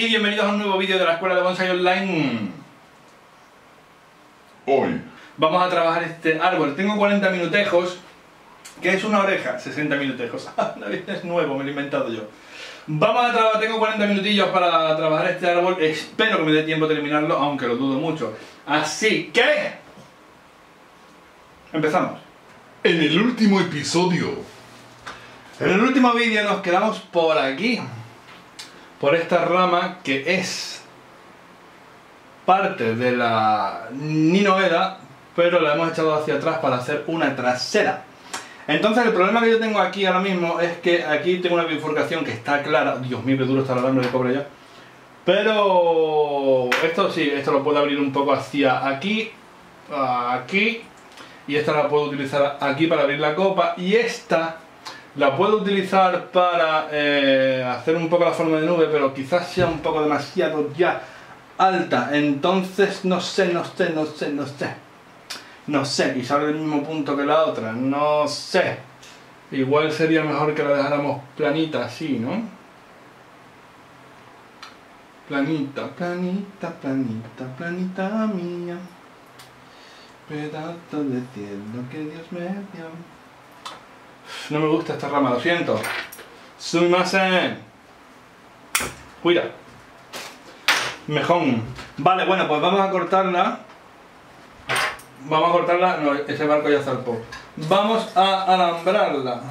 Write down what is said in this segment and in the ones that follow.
y bienvenidos a un nuevo vídeo de la Escuela de Bonsai Online. Hoy Vamos a trabajar este árbol. Tengo 40 minutejos, que es una oreja, 60 minutejos. Es nuevo, me lo he inventado yo. Vamos a trabajar, tengo 40 minutillos para trabajar este árbol. Espero que me dé tiempo de terminarlo, aunque lo dudo mucho. Así que... empezamos. en el último episodio. En el último vídeo nos quedamos por aquí, por esta rama que es parte de la Ninoeda, pero la hemos echado hacia atrás para hacer una trasera. Entonces el problema que yo tengo aquí ahora mismo es que aquí tengo una bifurcación que está clara. Dios mío, qué duro está hablando de cobre ya. Pero esto sí, esto lo puedo abrir un poco hacia aquí, aquí, y esta la puedo utilizar aquí para abrir la copa, y esta la puedo utilizar para hacer un poco la forma de nube, pero quizás sea un poco demasiado ya alta. Entonces no sé, y sale del mismo punto que la otra, no sé. Igual sería mejor que la dejáramos planita así, ¿no? Planita, planita, planita, planita mía, pedazo de cielo que Dios me dio. No me gusta esta rama, lo siento. Sumimasen. Cuida. Mejor. Vale, bueno, pues vamos a cortarla. Vamos a cortarla. No, ese barco ya zarpó. Vamos a alambrarla.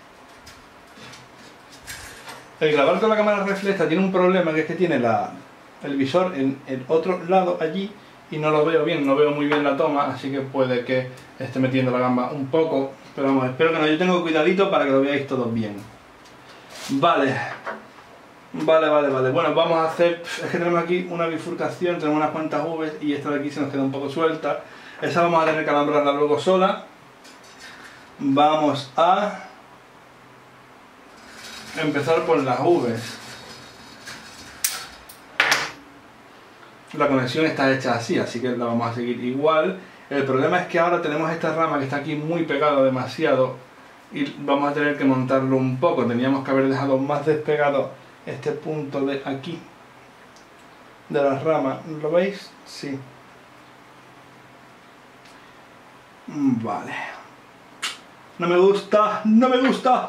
El grabar con la cámara refleja tiene un problema, que es que tiene el visor en el otro lado allí y no lo veo bien, no veo muy bien la toma, así que puede que esté metiendo la gamba un poco. Pero vamos, espero que no, yo tengo cuidadito para que lo veáis todos bien. Vale. Bueno, vamos a hacer... es que tenemos aquí una bifurcación, tenemos unas cuantas V's y esta de aquí se nos queda un poco suelta. Esa vamos a tener que alambrarla luego sola. Vamos a empezar por las V's. La conexión está hecha así que la vamos a seguir igual. El problema es que ahora tenemos esta rama que está aquí muy pegada demasiado y vamos a tener que montarlo un poco. Teníamos que haber dejado más despegado este punto de aquí de la rama. ¿Lo veis? Sí. Vale. No me gusta, no me gusta.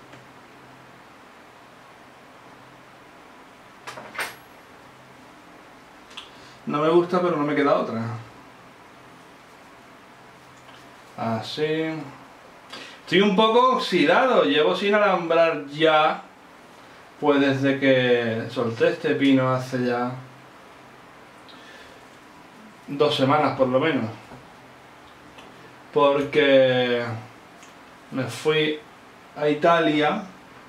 No me gusta, pero no me queda otra. Así. Estoy un poco oxidado, llevo sin alambrar ya, pues desde que solté este pino hace ya 2 semanas por lo menos. Porque me fui a Italia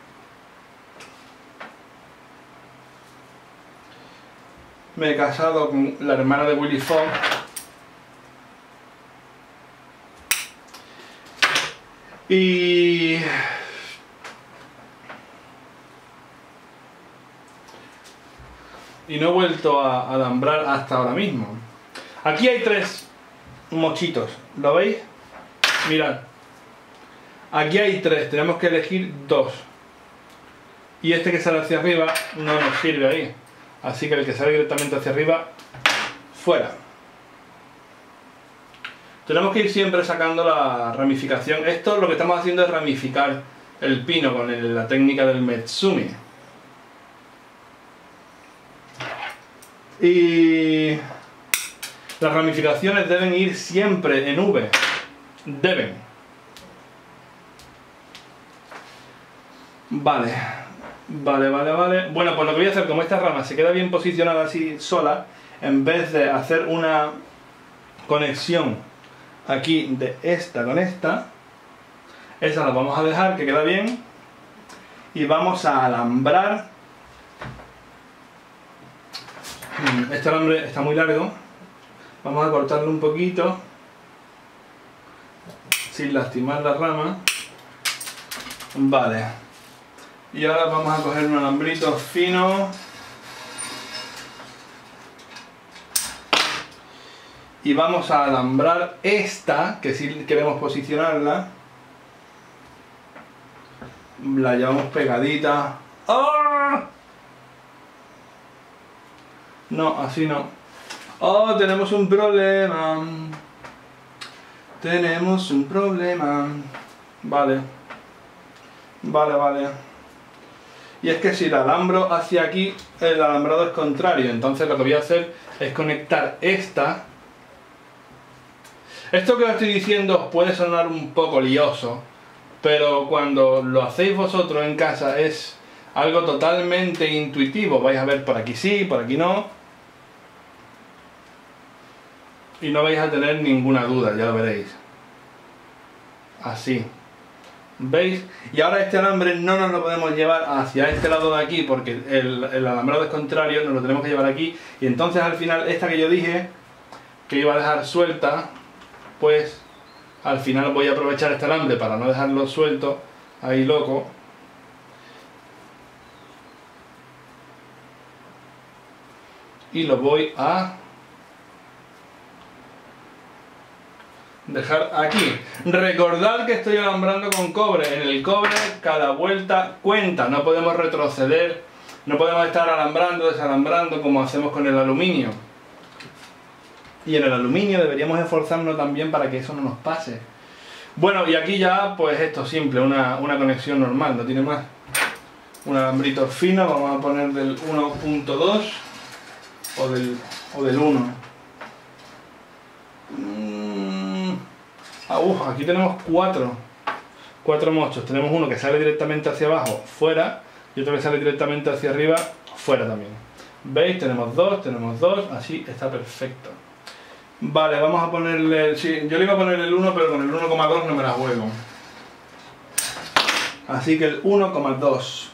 me he casado con la hermana de Willy Fogg y no he vuelto a alambrar hasta ahora mismo. Aquí hay 3 mochitos, ¿lo veis? Mirad, aquí hay 3, tenemos que elegir 2 y este que sale hacia arriba no nos sirve ahí, así que el que sale directamente hacia arriba, fuera. Tenemos que ir siempre sacando la ramificación. Esto lo que estamos haciendo es ramificar el pino con la técnica del Metsumi. Y las ramificaciones deben ir siempre en V. Deben. Vale. Bueno, pues lo que voy a hacer, como esta rama se queda bien posicionada así sola, en vez de hacer una conexión aquí de esta con esta, esa la vamos a dejar que queda bien y vamos a alambrar. Este alambre está muy largo, vamos a cortarlo un poquito sin lastimar la rama. Vale, y ahora vamos a coger un alambrito fino y vamos a alambrar esta, que si queremos posicionarla, la llevamos pegadita. ¡Oh! No, así no. Oh, tenemos un problema. Tenemos un problema. Vale. Vale. Y es que si la alambro hacia aquí, el alambrado es contrario. Entonces lo que voy a hacer es conectar esta. Esto que os estoy diciendo puede sonar un poco lioso, pero cuando lo hacéis vosotros en casa es algo totalmente intuitivo. Vais a ver por aquí sí, por aquí no. Y no vais a tener ninguna duda, ya lo veréis. Así. ¿Veis? Y ahora este alambre no nos lo podemos llevar hacia este lado de aquí porque el alambrado es contrario, nos lo tenemos que llevar aquí. Y entonces al final esta que yo dije que iba a dejar suelta, pues al final voy a aprovechar este alambre para no dejarlo suelto ahí loco. Y lo voy a dejar aquí. Recordad que estoy alambrando con cobre. En el cobre cada vuelta cuenta. No podemos retroceder. No podemos estar alambrando, desalambrando como hacemos con el aluminio. Y en el aluminio deberíamos esforzarnos también para que eso no nos pase. Bueno, y aquí ya pues esto simple, una conexión normal, no tiene más. Un alambrito fino, vamos a poner del 1.2 o del 1. Aquí tenemos cuatro mochos. Tenemos uno que sale directamente hacia abajo, fuera, y otro que sale directamente hacia arriba, fuera también. ¿Veis? Tenemos dos, así está perfecto. Vale, vamos a ponerle... Sí, yo le iba a poner el 1, pero con el 1,2 no me la juego. Así que el 1,2.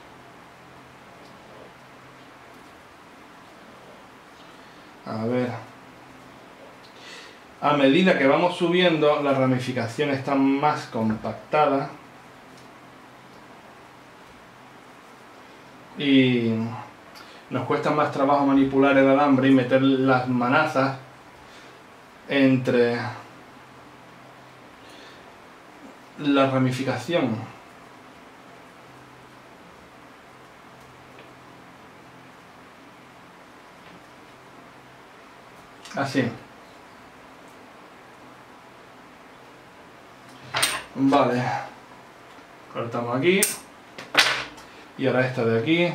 A ver... A medida que vamos subiendo, la ramificación está más compactada y nos cuesta más trabajo manipular el alambre y meter las manazas entre la ramificación. Así. Vale, cortamos aquí y ahora esta de aquí.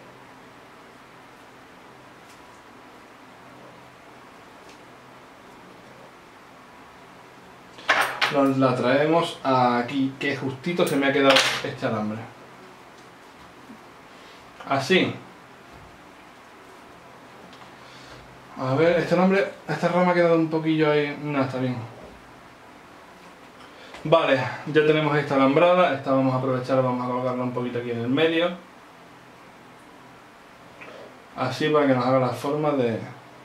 Nos la traemos aquí, que justito se me ha quedado este alambre. Así. A ver, este alambre, esta rama ha quedado un poquillo ahí. No, está bien. Vale, ya tenemos esta alambrada, esta vamos a aprovechar, vamos a colocarla un poquito aquí en el medio. Así para que nos haga la forma de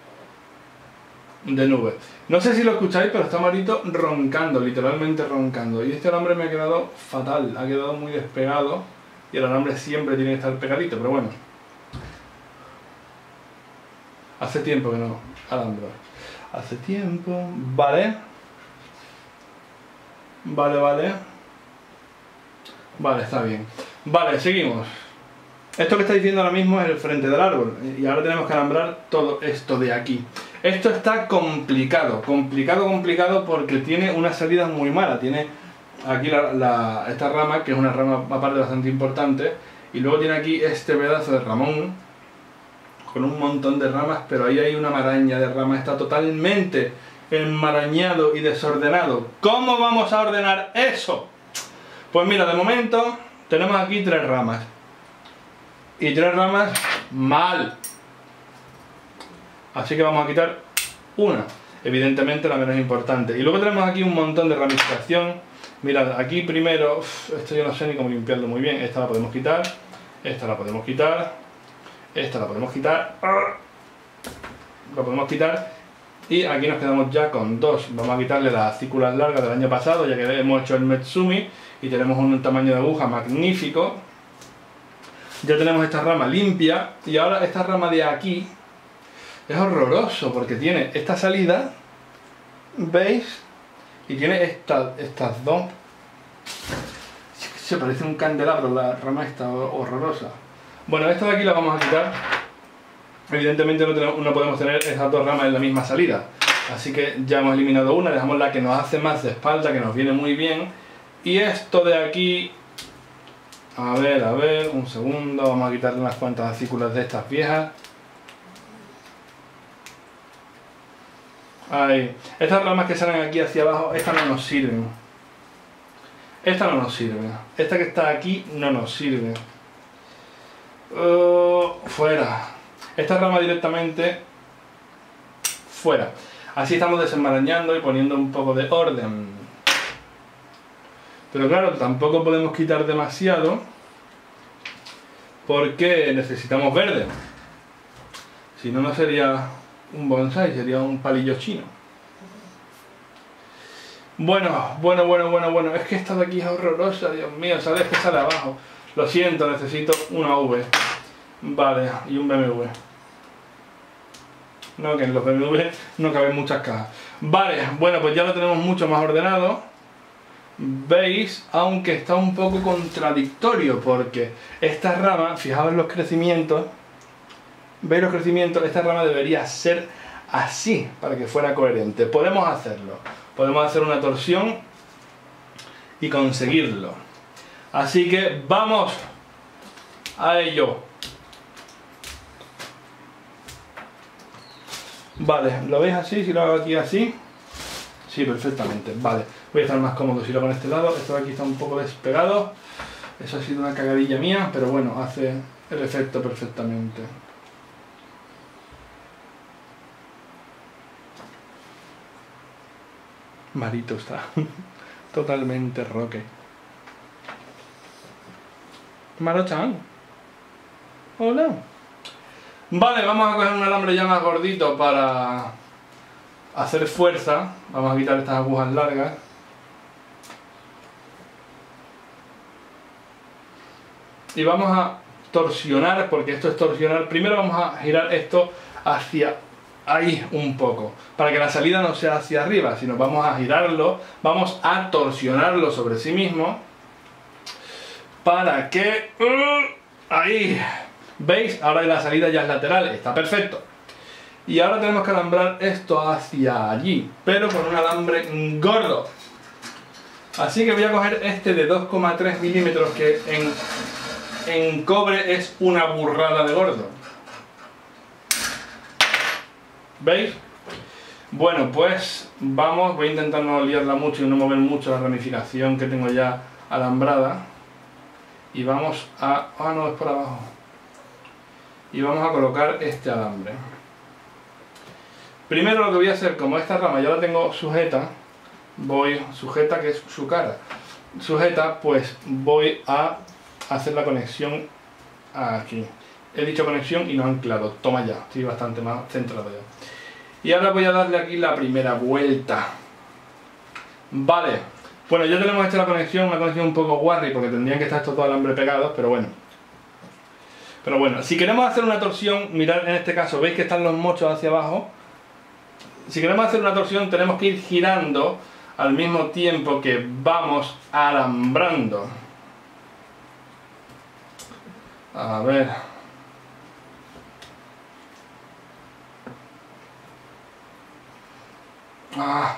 nube. No sé si lo escucháis, pero está Marito roncando, literalmente roncando. Y este alambre me ha quedado fatal, ha quedado muy despegado. Y el alambre siempre tiene que estar pegadito, pero bueno. Hace tiempo que no alambro. Hace tiempo. Vale. Vale, está bien. Vale, seguimos. Esto que estáis viendo ahora mismo es el frente del árbol. Y ahora tenemos que alambrar todo esto de aquí. Esto está complicado porque tiene una salida muy mala. Tiene aquí esta rama, que es una rama aparte bastante importante. Y luego tiene aquí este pedazo de ramón con un montón de ramas, pero ahí hay una maraña de ramas. Está totalmente enmarañado y desordenado. ¿Cómo vamos a ordenar eso? Pues mira, de momento tenemos aquí 3 ramas. Y 3 ramas mal. Así que vamos a quitar una. Evidentemente la menos importante. Y luego tenemos aquí un montón de ramificación. Mirad, aquí primero... esto yo no sé ni cómo limpiarlo muy bien. Esta la podemos quitar. Esta la podemos quitar. Esta la podemos quitar. La podemos quitar. Y aquí nos quedamos ya con 2. Vamos a quitarle las cículas largas del año pasado, ya que hemos hecho el Metsumi y tenemos un tamaño de aguja magnífico. Ya tenemos esta rama limpia y ahora esta rama de aquí es horroroso porque tiene esta salida, ¿veis? Y tiene estas dos. Se parece un candelabro la rama esta horrorosa. Bueno, esta de aquí la vamos a quitar. evidentemente no podemos tener esas dos ramas en la misma salida. Así que ya hemos eliminado una, dejamos la que nos hace más de espalda, que nos viene muy bien. Y esto de aquí, a ver, un segundo, vamos a quitarle unas cuantas acículas de estas viejas. Ahí. Estas ramas que salen aquí hacia abajo, estas no nos sirven. Esta no nos sirve. Esta que está aquí no nos sirve. Fuera. Esta rama directamente fuera. Así estamos desenmarañando y poniendo un poco de orden. Pero claro, tampoco podemos quitar demasiado porque necesitamos verde. Si no, no sería un bonsai, sería un palillo chino. Bueno. Es que esta de aquí es horrorosa, Dios mío, ¿sabes que sale abajo? Lo siento, necesito una V. Vale, y un BMW. No, que en los BMW no caben muchas cajas. Vale, bueno, pues ya lo tenemos mucho más ordenado. ¿Veis? Aunque está un poco contradictorio porque esta rama, fijaos en los crecimientos. ¿Veis los crecimientos? Esta rama debería ser así para que fuera coherente. Podemos hacerlo. Podemos hacer una torsión y conseguirlo. Así que vamos a ello. Vale, ¿lo veis así? Si lo hago aquí así. Sí, perfectamente. Vale, voy a estar más cómodo si lo hago en este lado. Esto de aquí está un poco despegado. Eso ha sido una cagadilla mía, pero bueno, hace el efecto perfectamente. Marito está totalmente roque. Maro-chan. Hola. Vale, vamos a coger un alambre ya más gordito para hacer fuerza. Vamos a quitar estas agujas largas. Y vamos a torsionar, porque esto es torsionar. Primero vamos a girar esto hacia ahí un poco, para que la salida no sea hacia arriba, sino vamos a girarlo, vamos a torsionarlo sobre sí mismo, para que... ahí, ¿veis? Ahora la salida ya es lateral, está perfecto. Y ahora tenemos que alambrar esto hacia allí, pero con un alambre gordo. Así que voy a coger este de 2,3 milímetros, que en cobre es una burrada de gordo. ¿Veis? Bueno, pues vamos, voy a intentar no liarla mucho y no mover mucho la ramificación que tengo ya alambrada. Y vamos a... ah, no, es por abajo. Y vamos a colocar este alambre. Primero lo que voy a hacer, como esta rama ya la tengo sujeta, sujeta que es su cara, sujeta, pues voy a hacer la conexión aquí. He dicho conexión y no anclado. Toma ya, estoy bastante más centrado ya. Y ahora voy a darle aquí la primera vuelta. Vale. Bueno, ya tenemos hecha la conexión, una conexión un poco guarri porque tendrían que estar estos dos alambres pegados, pero bueno. Pero bueno, si queremos hacer una torsión, mirad en este caso, veis que están los mochos hacia abajo. Si queremos hacer una torsión tenemos que ir girando al mismo tiempo que vamos alambrando. A ver... ah.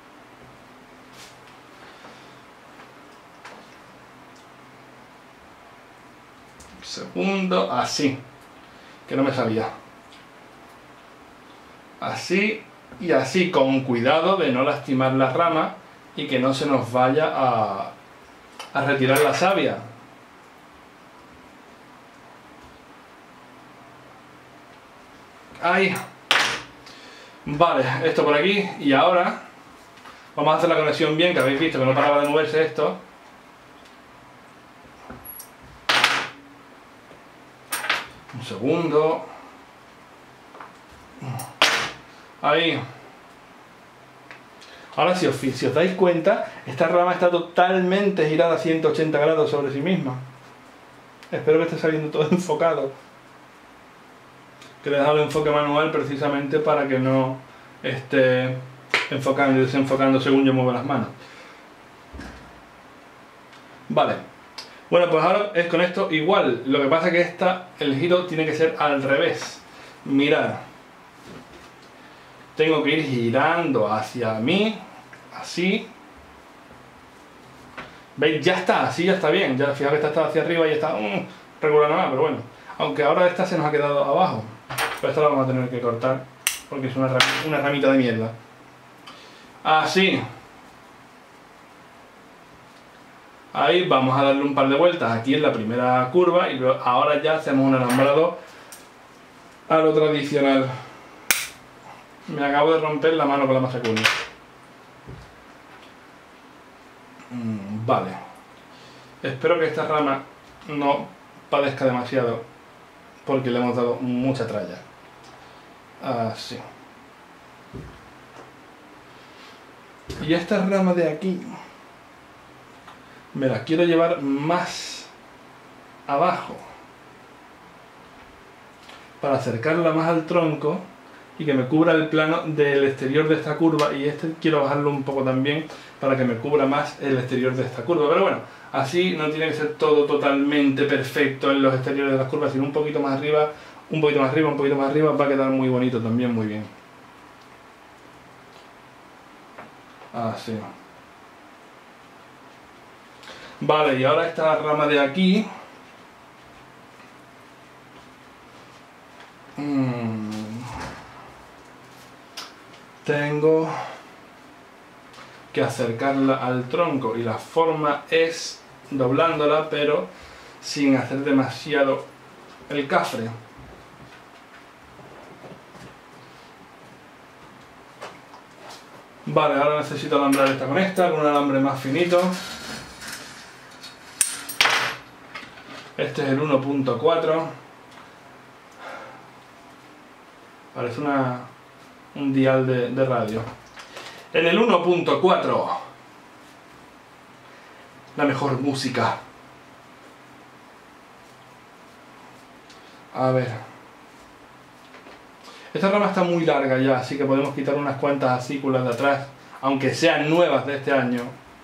Segundo, así. Que no me salía. Así y así, con cuidado de no lastimar la rama y que no se nos vaya a retirar la savia. Ahí. Vale, esto por aquí. Y ahora vamos a hacer la conexión bien, que habéis visto que no paraba de moverse esto. Un segundo. Ahí. Ahora si os dais cuenta, esta rama está totalmente girada a 180 grados sobre sí misma. Espero que esté saliendo todo enfocado. Que le he dado el enfoque manual precisamente para que no esté enfocando y desenfocando según yo muevo las manos. Vale. Bueno, pues ahora es con esto igual. Lo que pasa es que el giro tiene que ser al revés. Mirad. Tengo que ir girando hacia mí, así. ¿Veis? Ya está, así ya está bien. Ya fijaos que esta está hacia arriba y está regular nada, pero bueno. Aunque ahora esta se nos ha quedado abajo. Pero esta la vamos a tener que cortar porque es una ramita de mierda. Así. Ahí vamos a darle un par de vueltas aquí en la primera curva y ahora ya hacemos un alambrado a lo tradicional. Me acabo de romper la mano con la masacuña. Vale. Espero que esta rama no padezca demasiado porque le hemos dado mucha tralla. Así. Y esta rama de aquí me la quiero llevar más abajo para acercarla más al tronco y que me cubra el plano del exterior de esta curva, y este quiero bajarlo un poco también para que me cubra más el exterior de esta curva, pero bueno, así no tiene que ser todo totalmente perfecto en los exteriores de las curvas, sino un poquito más arriba, un poquito más arriba, un poquito más arriba, va a quedar muy bonito también, muy bien. Así. Vale, y ahora esta rama de aquí tengo que acercarla al tronco y la forma es doblándola pero sin hacer demasiado el cafre. Vale, ahora necesito alambrar esta con esta, con un alambre más finito. Este es el 1.4. Parece un dial de radio. En el 1.4, la mejor música. A ver. Esta rama está muy larga ya, así que podemos quitar unas cuantas acículas de atrás, aunque sean nuevas de este año.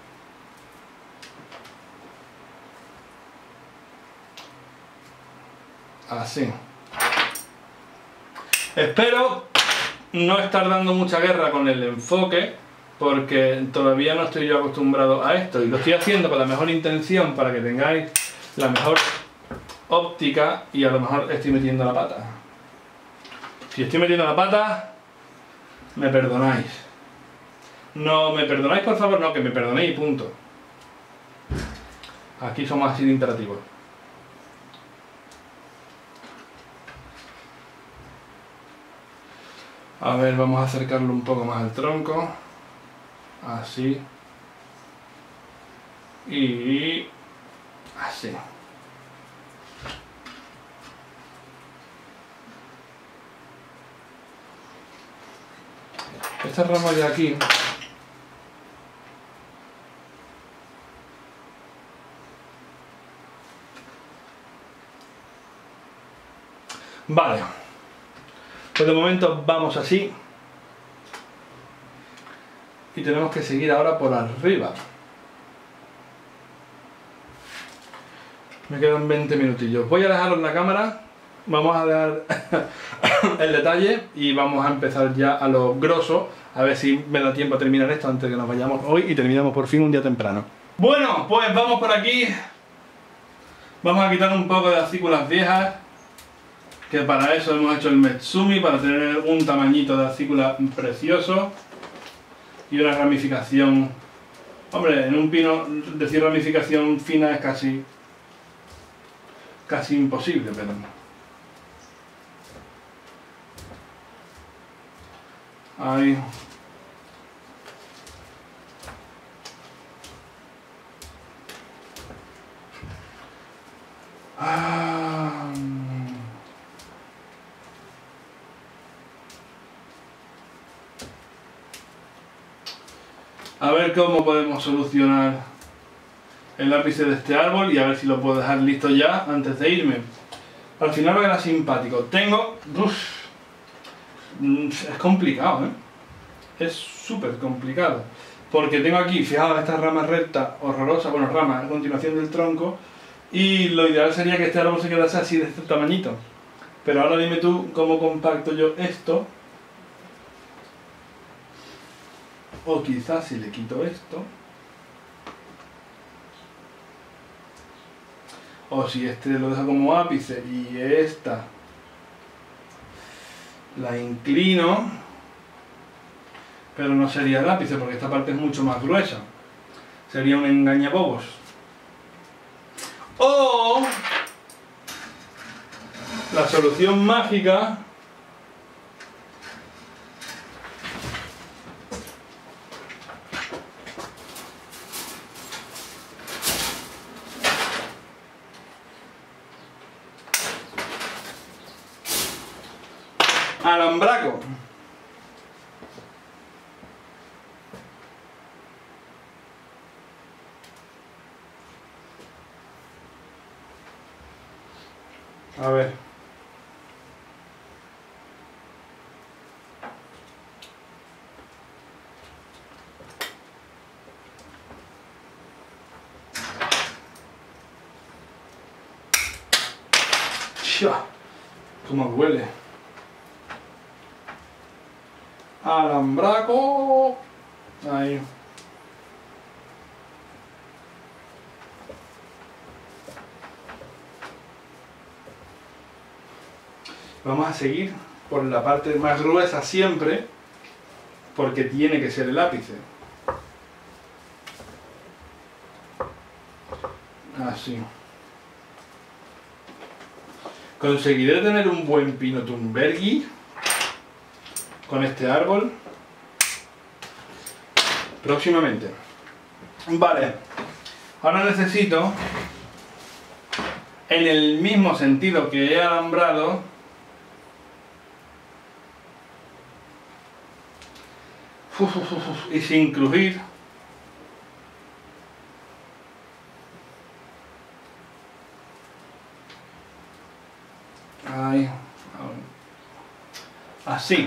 Así. Espero no estar dando mucha guerra con el enfoque, porque todavía no estoy yo acostumbrado a esto y lo estoy haciendo con la mejor intención para que tengáis la mejor óptica, y a lo mejor estoy metiendo la pata. Si estoy metiendo la pata, me perdonáis. No me perdonáis, por favor, no, que me perdonéis y punto. Aquí somos así de imperativos. A ver, vamos a acercarlo un poco más al tronco. Así. Y así. Esta rama de aquí vale, pues de momento vamos así y tenemos que seguir ahora por arriba. Me quedan 20 minutillos. Voy a dejaros la cámara, vamos a dejar el detalle y vamos a empezar ya a lo grosso, a ver si me da tiempo a terminar esto antes de que nos vayamos hoy y terminamos por fin un día temprano. Bueno, pues vamos por aquí. Vamos a quitar un poco de acículas viejas, que para eso hemos hecho el Metsumi, para tener un tamañito de acícula precioso y una ramificación. Hombre, en un pino decir ramificación fina es casi imposible, pero ahí. A ver cómo podemos solucionar el ápice de este árbol y a ver si lo puedo dejar listo ya antes de irme. Al final va a quedar simpático. Tengo... es complicado, ¿eh? Es súper complicado. Porque tengo aquí, fijaos, esta rama recta, horrorosa, bueno, rama a continuación del tronco, y lo ideal sería que este árbol se quedase así de este tamañito. Pero ahora dime tú cómo compacto yo esto. O quizás si le quito esto. O si este lo dejo como ápice y esta la inclino. Pero no sería el ápice porque esta parte es mucho más gruesa. Sería un engañabobos. O la solución mágica alambraco. A ver. ¡Chia! ¿Cómo huele? Alambraco. Ahí. Vamos a seguir por la parte más gruesa siempre, porque tiene que ser el ápice. Así. Conseguiré tener un buen pino Thunbergi con este árbol próximamente. Vale, ahora necesito, en el mismo sentido que he alambrado, y sin crujir, ahí, así.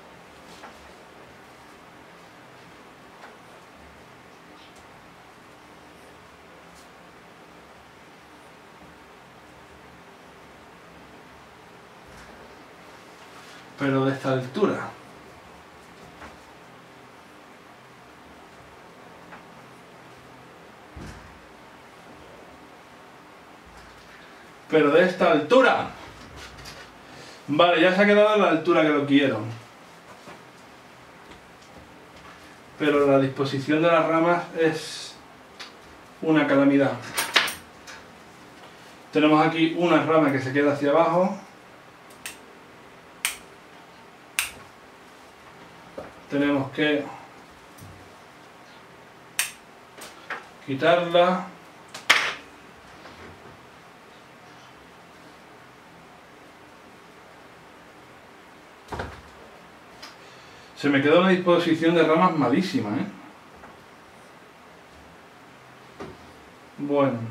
Pero de esta altura. Pero de esta altura. Vale, ya se ha quedado a la altura que lo quiero. Pero la disposición de las ramas es una calamidad. Tenemos aquí una rama que se queda hacia abajo. Tenemos que quitarla. Se me quedó una disposición de ramas malísima, ¿eh? Bueno.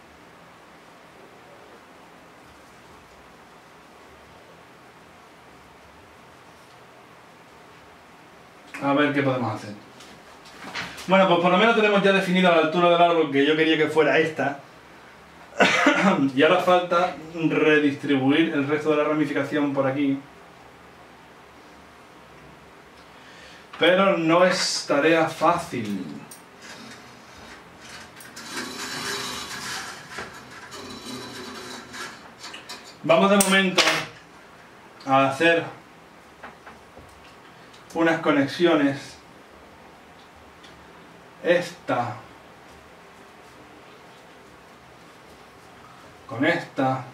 A ver qué podemos hacer. Bueno, pues por lo menos tenemos ya definida la altura del árbol, que yo quería que fuera esta. Y ahora falta redistribuir el resto de la ramificación por aquí. Pero no es tarea fácil. Vamos de momento a hacer unas conexiones. Esta con esta.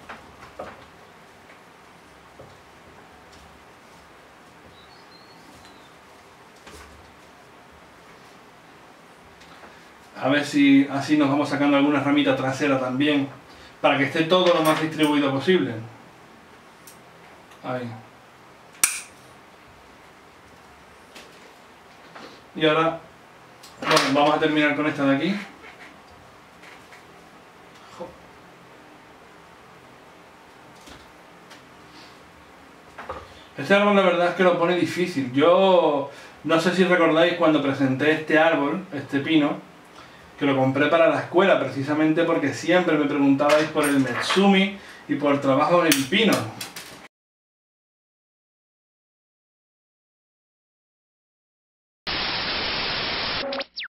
A ver si así nos vamos sacando alguna ramita trasera también, para que esté todo lo más distribuido posible. Ahí. Y ahora, bueno, vamos a terminar con esta de aquí. Este árbol la verdad es que lo pone difícil. Yo no sé si recordáis cuando presenté este árbol, este pino, que lo compré para la escuela precisamente porque siempre me preguntabais por el Metsumi y por el trabajo en el pino.